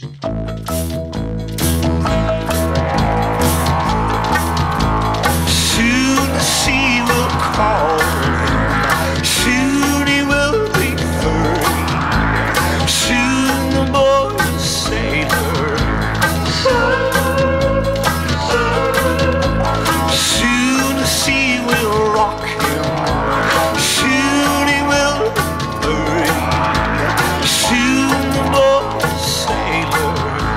Soon the sea will call him, soon he will be free. Soon the boy's a sailor, soon the sea will rock him, soon he will be free. Soon the boy's a sailor.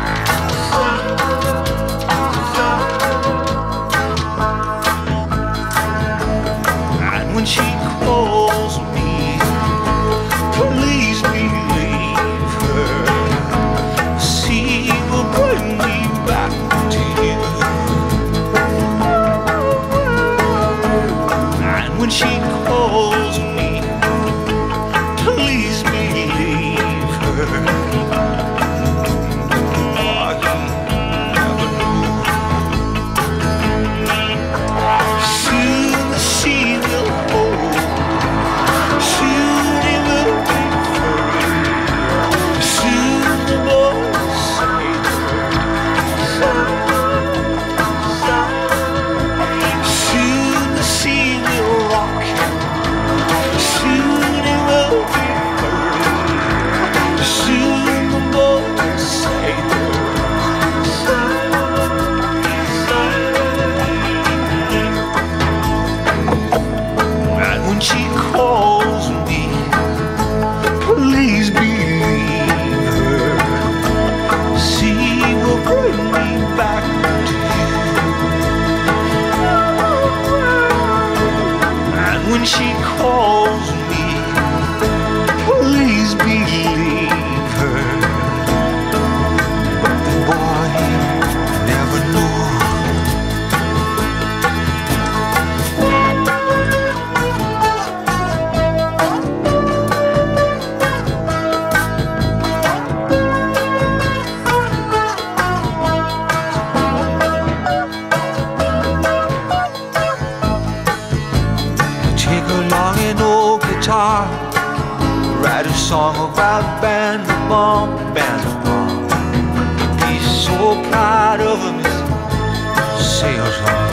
And when she calls me, please believe her. The sea will bring me back to you. And when she calls me, please believe her. Oh, you never know. Soon the sea will hold, soon it will be free. Soon the boy's sailor, soon the sea will rock him, soon it will be free. Soon the boy's sailor. And when she calls me, please believe her. She will bring me back to you. And when she calls me, please believe her. But the boy never knew. Take along an old guitar, write a song about band-a-bum, band-a-bum. You'd be so proud of him if you sailed on.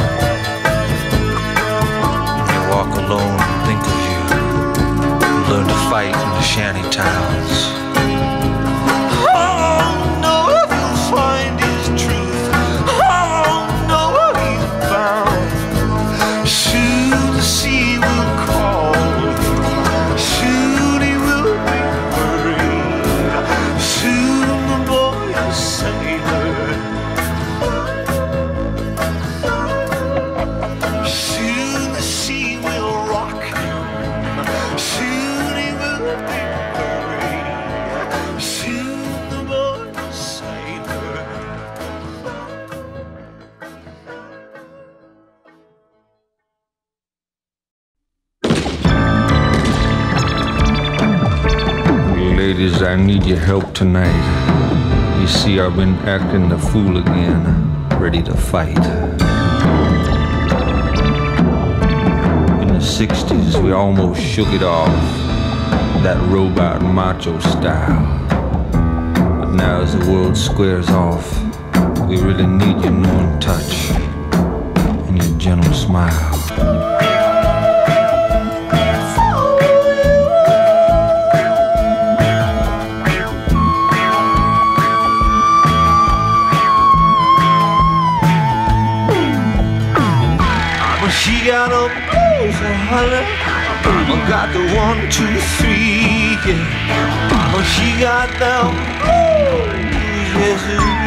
You walk alone and think of you, learn to fight in the shanty towns. Oh, no, he'll find his truth. Oh, no, he's found. Soon the sea will call him, soon he will be free. Soon the boy a sailor, soon the sea will rock him, soon he will be free. Soon the boy a sailor. Ladies, I need your help tonight. You see, I've been acting the fool again, ready to fight. In the 60s, we almost shook it off, that robot macho style. But now as the world squares off, we really need your knowing touch and your gentle smile. She got a blow for honey. Mama got the 1, 2, 3, yeah. Mama, she got them blues, yes,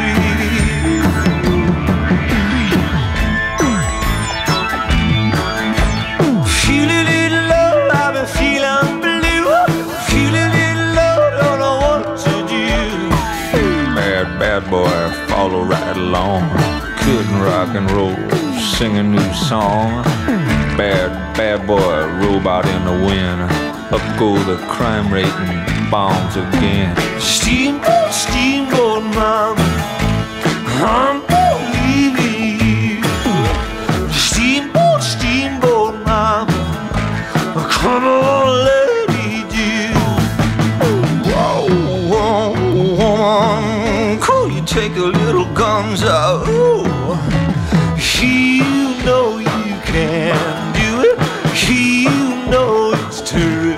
feel a little love, I've been feeling blue. Feel a little love, don't know what to do. Bad boy, follow right along. Couldn't rock and roll, sing a new song. Bad boy, robot in the wind. Up go the crime rate and bombs again. Steamboat, steamboat, mama, I'm believing you. Steamboat, steamboat, mama, come on, let me do. Whoa, whoa, woman, cool. take the little guns out. Ooh. You know you can do it. You know it's true.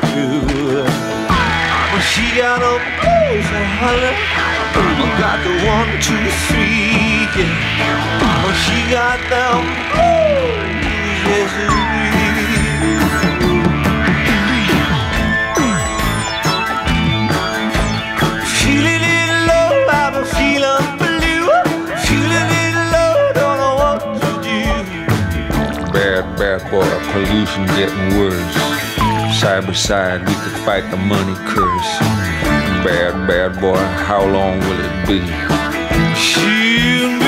She got a blues and holler. Got the 1, 2, 3. Yeah. She got them blues. Yes, feeling it low, I've been feeling blue. Feeling it low, don't know what to do. Bad boy, pollution getting worse. Side by side, we could fight the money curse. Bad boy, how long will it be? She'll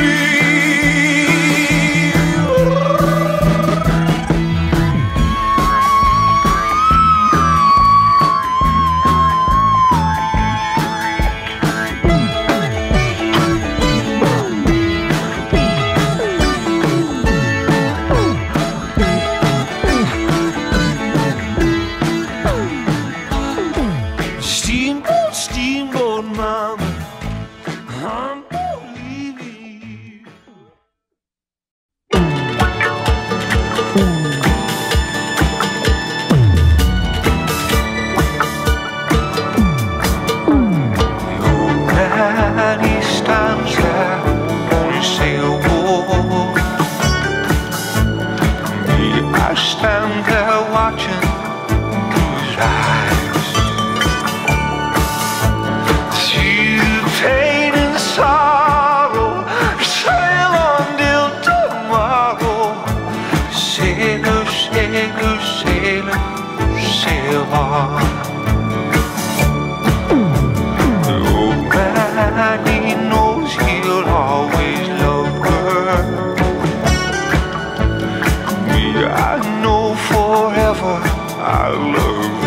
Steamboat mama, I'm believing. The old man, he stands there on his sailboat. Me, I stand there watching through his eyes. Pain and sorrow, sail on till tomorrow. Sailor, sailor, sailor, sail on. The old man, he knows he'll always love her. Me, I know forever I'll love her.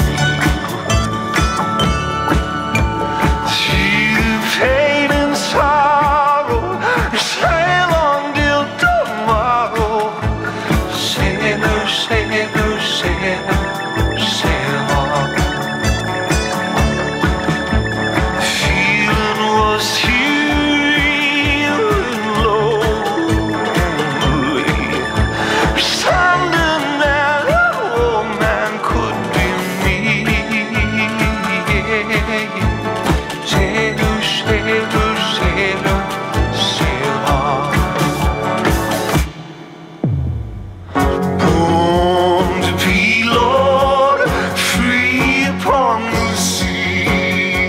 Pain and sorrow, sail on till tomorrow. Sailor, sailor, sailor, sail on. Feeling was real and lonely. Standing there, oh man, could be me. Sailor, sailor, sailor, sail on. Born to be Lord, free upon the sea.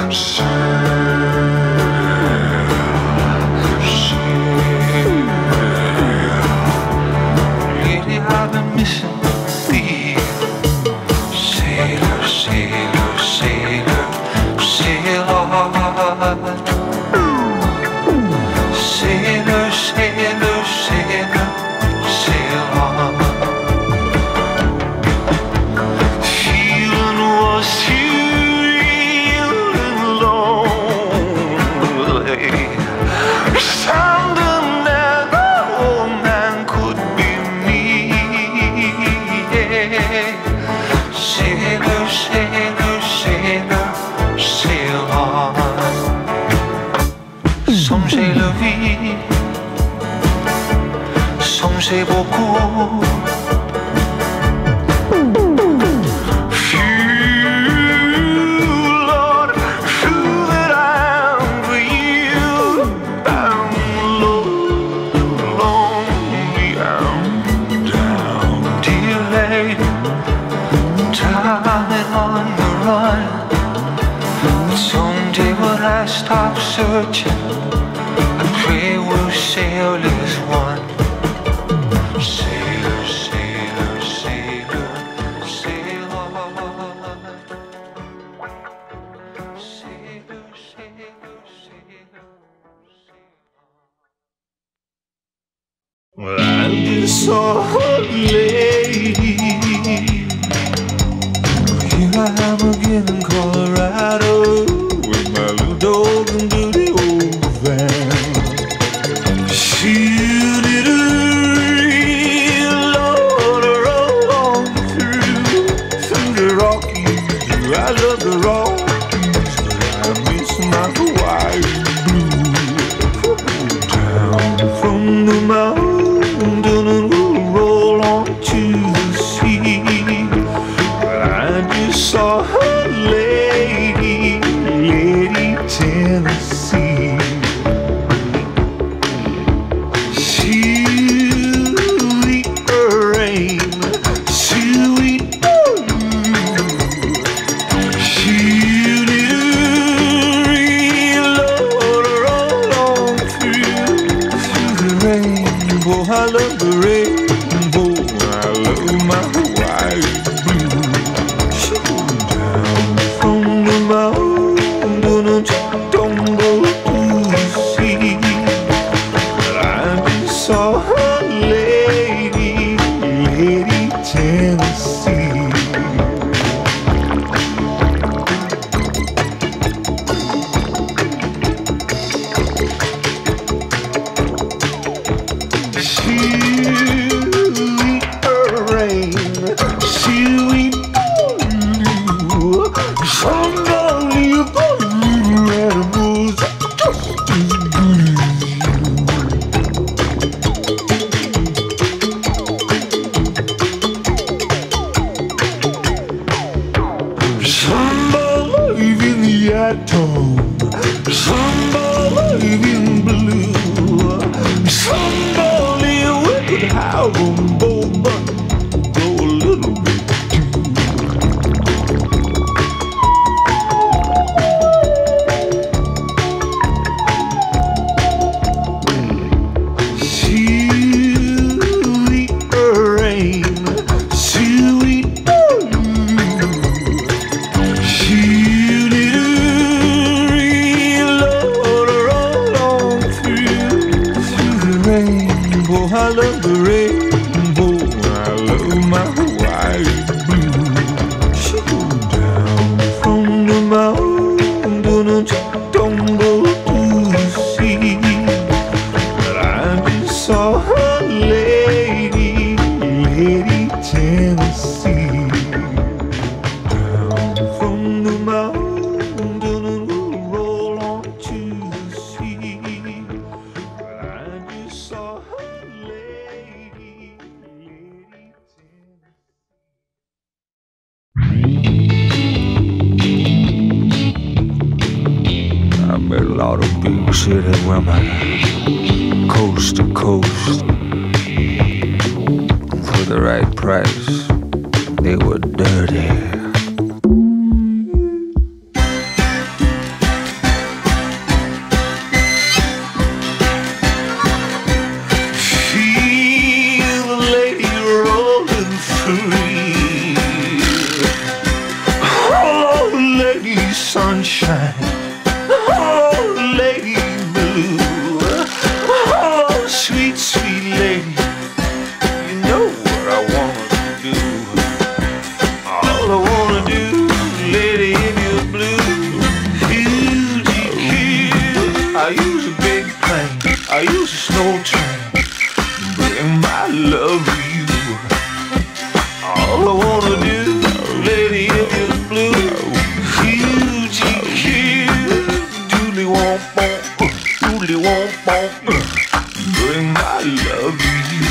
Sail, sail. Lady, I've been missing thee. Sailor, sailor, sailor, sail on. Sailor, sailor, sailor, sail on. Feeling was real and lonely. Standing there, the old man could be me. Sailor, sailor, sailor, sail on. Some say la vie, some say beaucoup. Few, Lord, few that I am for you. I'm low, lonely, I'm down, dear lady, darling on the run. Someday when I stop searching, I pray we'll sail as one. Sailor, sailor, sailor, sail on. Sailor, sailor, sailor, sail on. Well, I just saw her lady. Here I am again in Colorado with my little dog and dirty old van. She did a real Lord roll on through the Rockies. I love the Rockies, but I miss my Hawaii blues. Somebody in blue, somebody with how but go a little bit I love the rainbow, I love my Hawaiian blue. She go down from the mountain and tumble to the sea. But I just saw her lady, Lady Tennessee. Down from the mountain and we'll roll on to the sea. But I just saw her. I met a lot of big city women, coast to coast. For the right price, they were dirty. Feel the lady rolling free. Oh, lady sunshine. Lady blue, oh sweet, sweet lady, you know what I wanna do. All I wanna do, lady in your blue, I use a big plane, I use a snow train, bring my love to you. All I wanna do, lady in your blue, bring my love to you.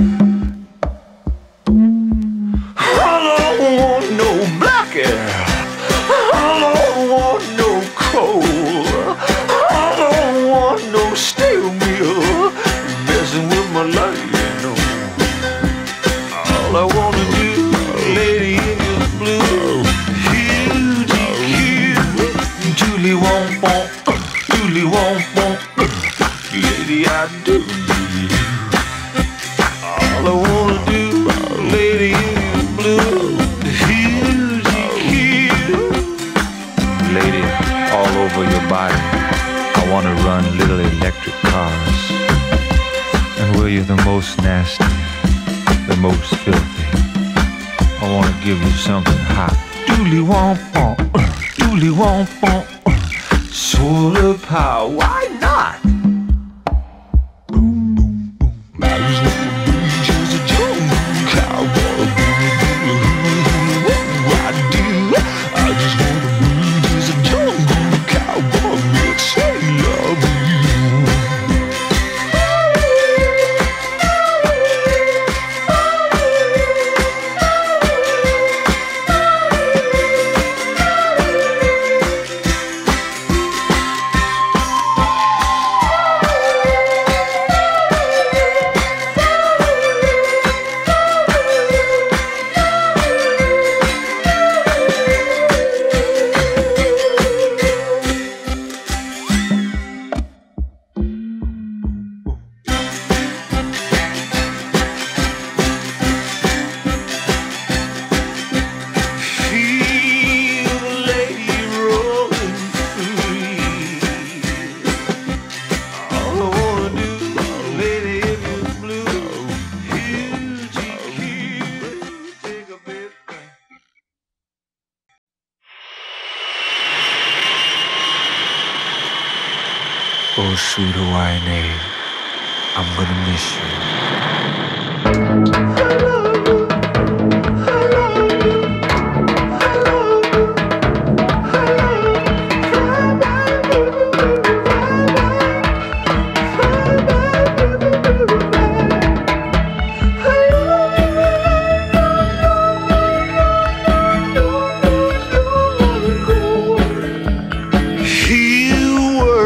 I don't want no black hair, I don't want no coal, I don't want no steel mill messing with my life, you know. All I wanna do, lady in your blue, Julie won't want, Julie won't want. Lady, I do need you. All I wanna do, lady in blue, Lady, all over your body, I wanna run little electric cars. And where you're the most nasty, the most filthy, I wanna give you something hot. Dooley womp womp, dooley womp womp, solar power, why not? Oh, sweet Hawaiian aid, I'm gonna miss you. You were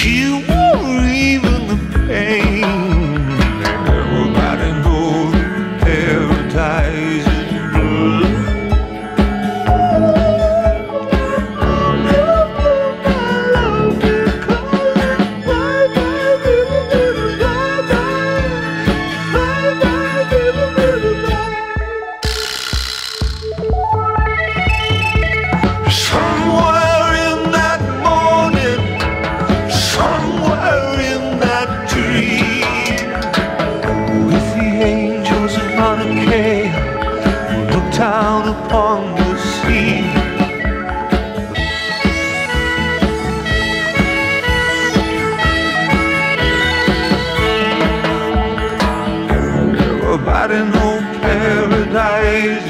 She wore even the pain. Everybody knows paradise is blue. Down upon the sea, everybody know paradise.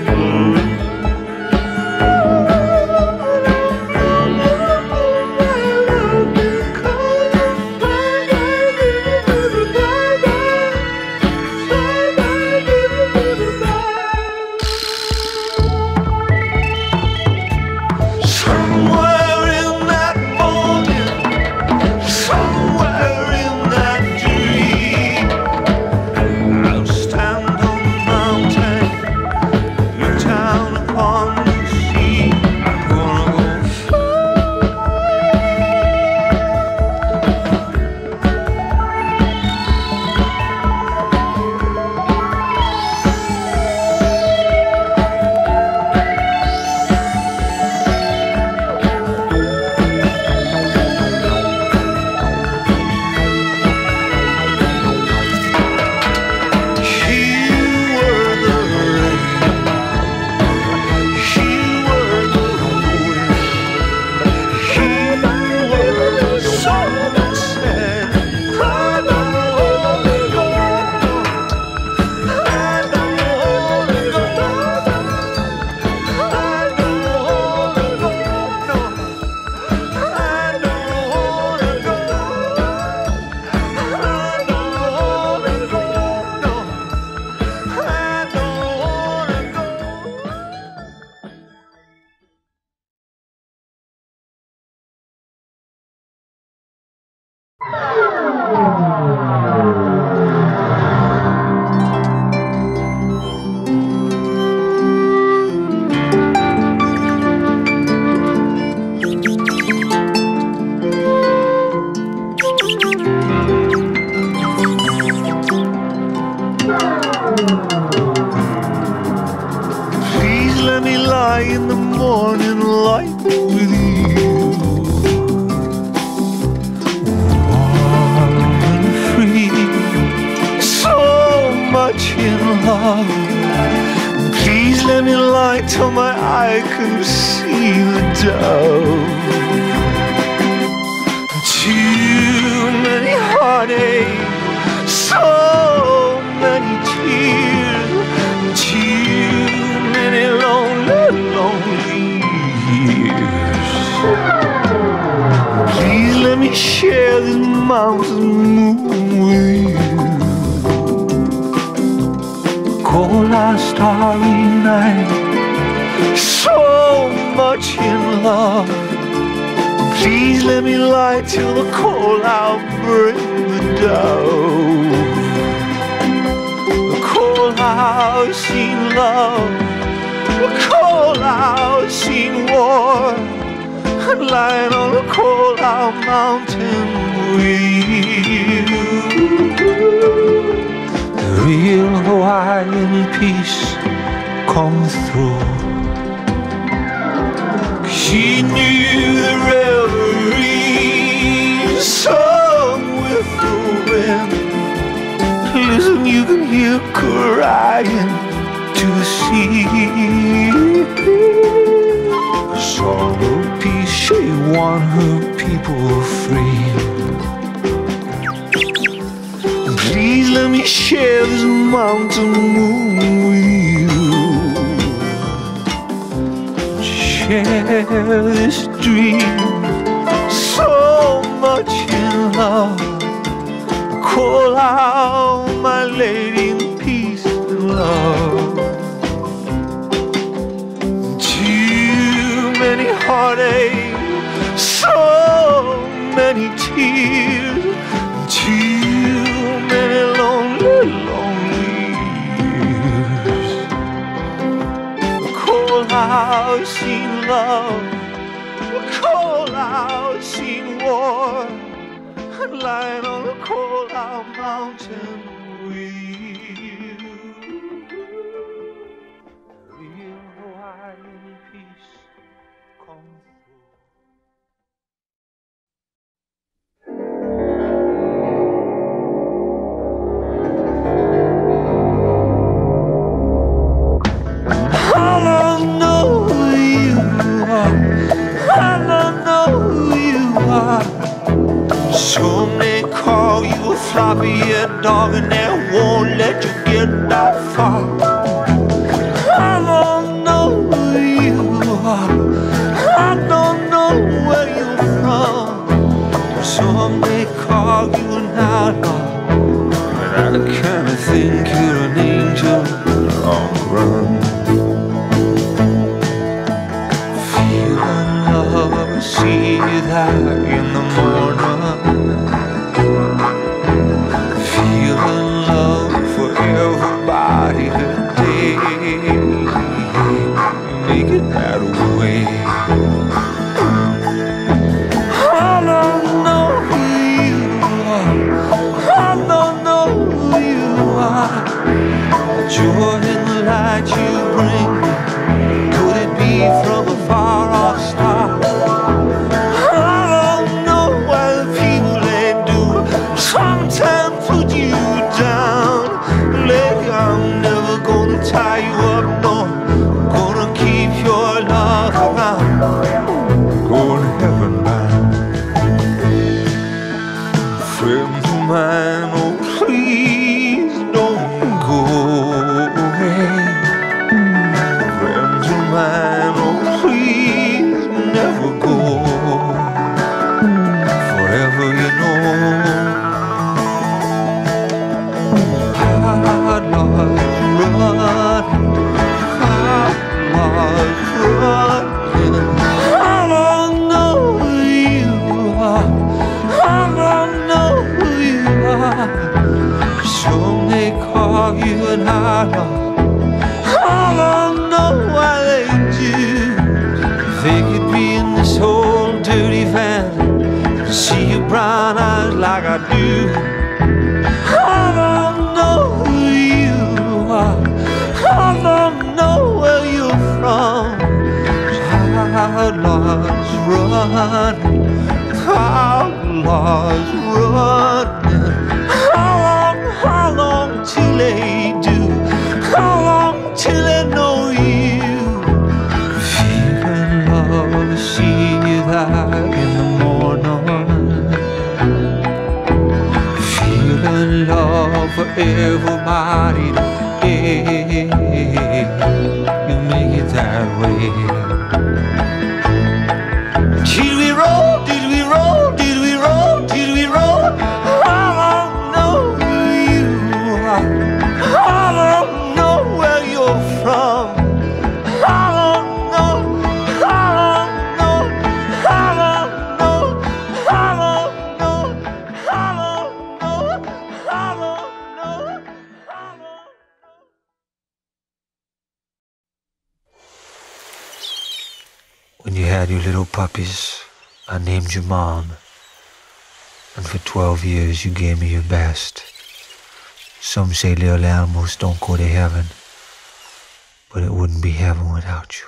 In the morning light with you, warm and free, so much in love. Please let me light till my eye can see the dove. Too many heartaches, so many tears, too many lonely years. Please let me share this mountain moon with you. Cold our starry night, so much in love. Please let me light till the cold I'll bring the dove. The cold I've seen love, the cold I've seen war, and lying on the cold our mountain with you. The real Hawaiian peace comes through. She knew the reverie sung with the wind. Listen, you can hear crying to the sea. A song of peace, she won her people free. Please let me share this mountain moon with you. Share this dream, so much in love. Call out my lady in peace and love. Too many heartaches, so many tears. tears. Too many lonely, lonely years. A cold house seen love, a cold house seen war, lying on a cold out mountain with you. Real Hawaiian peace come through. I don't know who you are. I don't know who you are. Some may call you a floppy-head dog and they won't let you get that far. I don't know who you are. I don't know where you're from. Some may call you an outlaw, but I kinda think you're an angel on the run. Feeling love, see that in the morning. Feeling love for everybody today. Make it that way. I don't know who you are. I don't know who you are. Joy in the light you bring, could it be from a far off star? I don't know why the people they do sometimes put you down. Lately I'm never gonna tie you up, no, I'm gonna keep your love around. Going heaven bound. Friends of mine, oh please don't go away. Friends of mine, oh please never go. Forever you know outlaws running, outlaws running. I don't know who you are. I don't know who you are. Some may call you an outlaw. I don't know why they do. They could be in this old dirty van, see your brown eyes like I do. I don't know who you are. I don't know where you're from. Outlaws running, outlaws running. How long till they do? How long till they know you? Feeling love, see you there in the morning. Feeling love for everybody today. You make it that way. Did we roll? Did we roll? Did we roll? Did we roll? I don't know who you are. I don't know where you're from. I don't know. I don't know. I don't know. I don't know. I don't know. I don't know. I don't know. When you had your little puppies, I named you Mom. And for 12 years you gave me your best. Some say little animals don't go to heaven, but it wouldn't be heaven without you.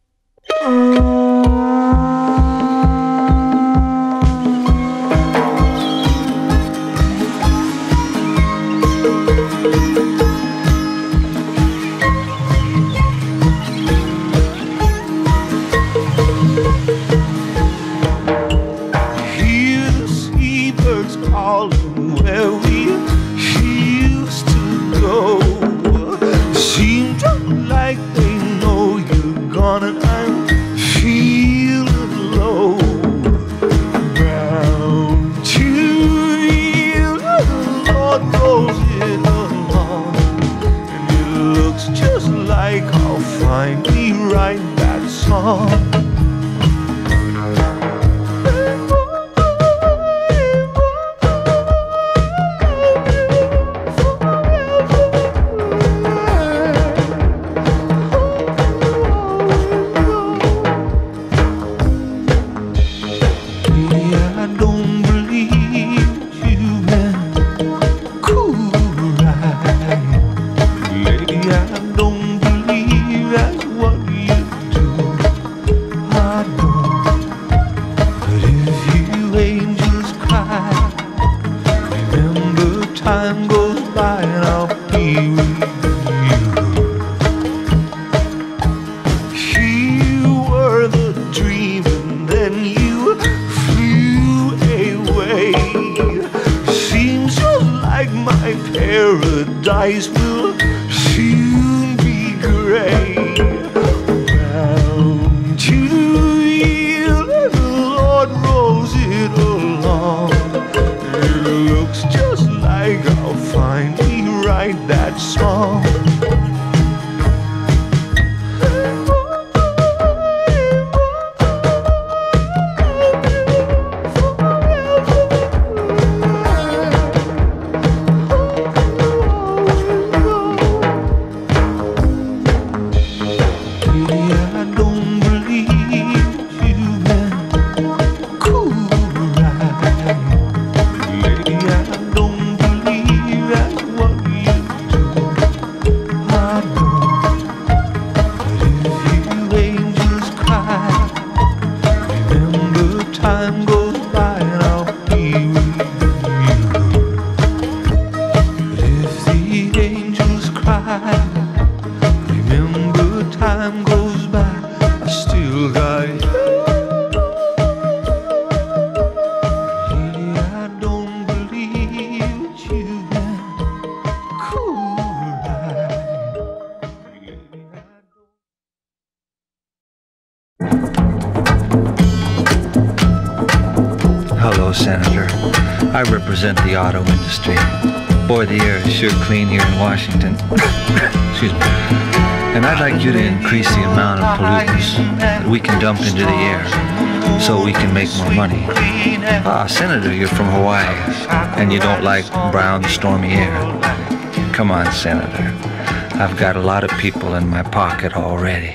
Where we used to go, seemed like they know you're gone, and I'm feeling low. Round to you, Lord knows it alone, and it looks just like I'll finally write that song. time goes by and I'll be with you. You were the dream and then you flew away. Seems just like my paradise will soon be gray. Round to you, the Lord rolls it along. It looks just like I'll finally write that song. Senator. I represent the auto industry. Boy, the air is sure clean here in Washington. Excuse me. And I'd like you to increase the amount of pollutants that we can dump into the air so we can make more money. Ah, Senator, you're from Hawaii, and you don't like brown, stormy air. Come on, Senator. I've got a lot of people in my pocket already.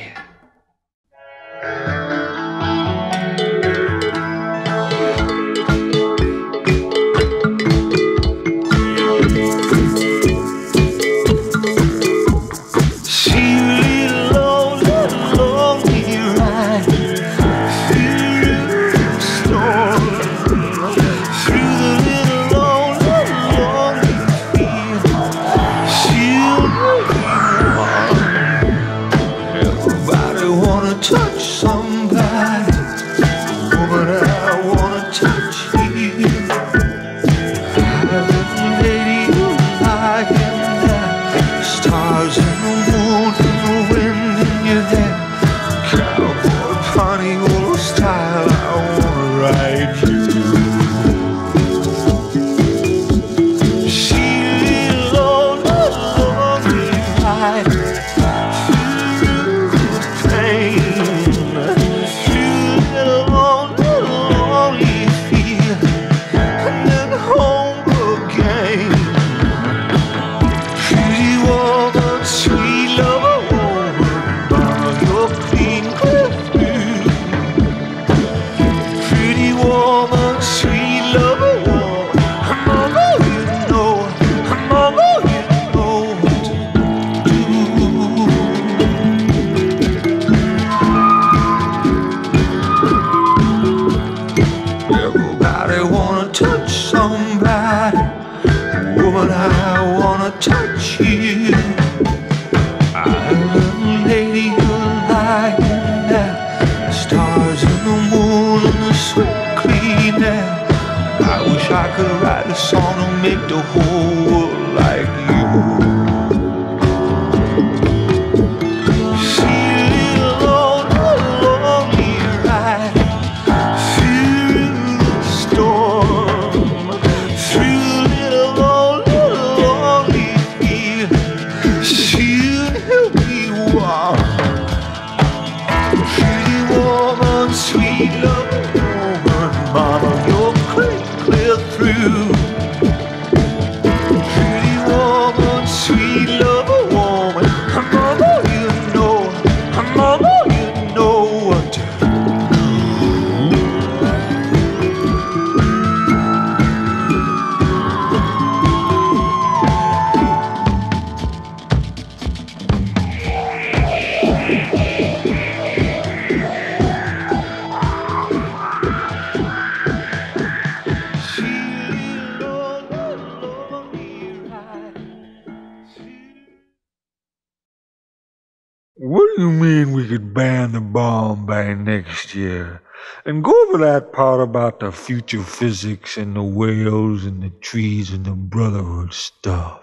You mean we could ban the bomb by next year? And go over that part about the future physics and the whales and the trees and the brotherhood stuff.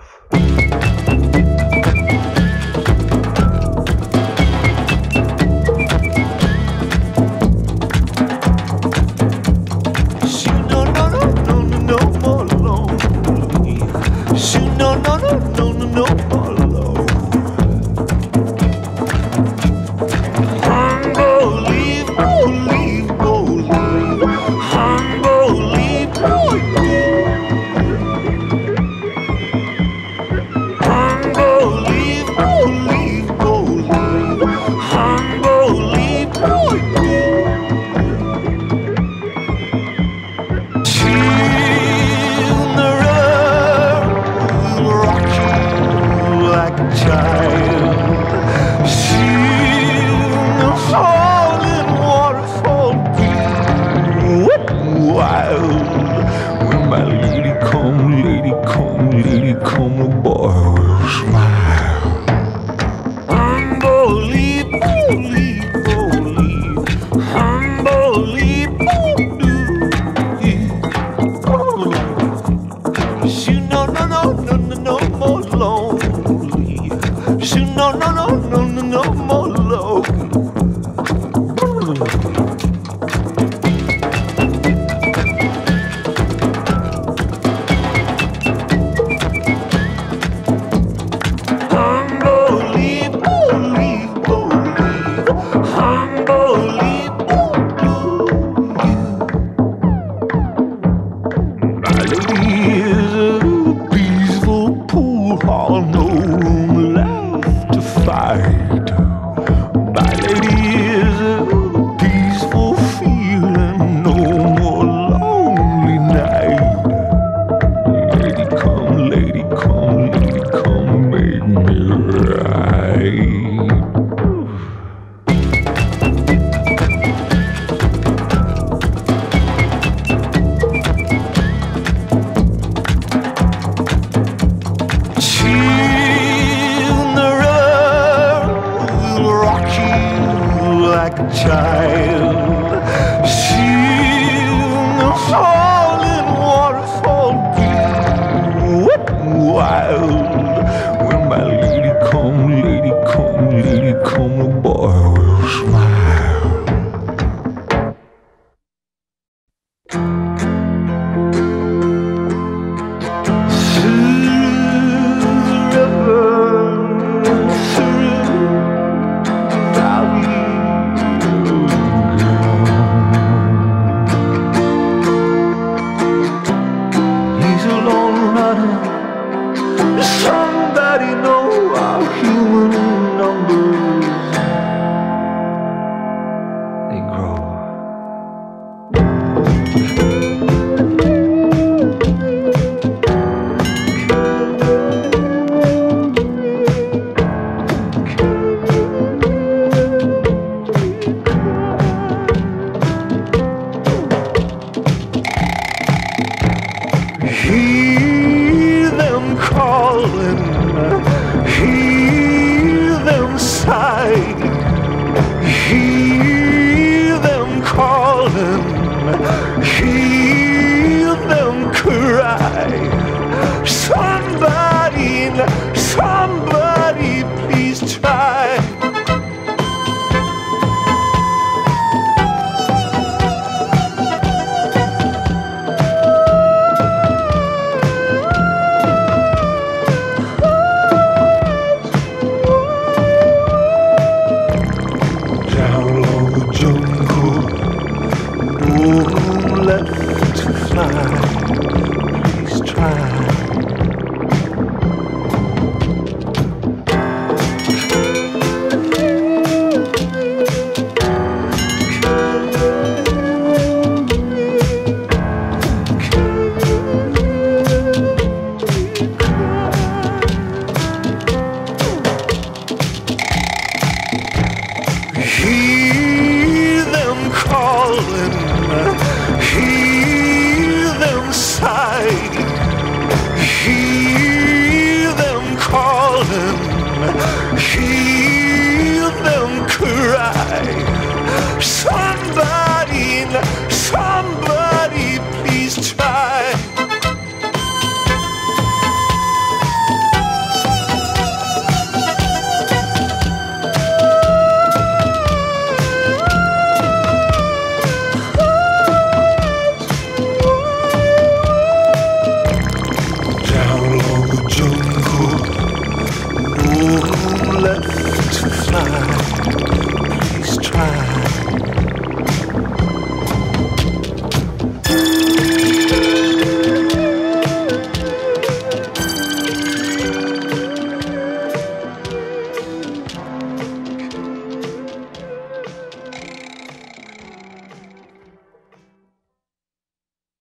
to fly. Please try.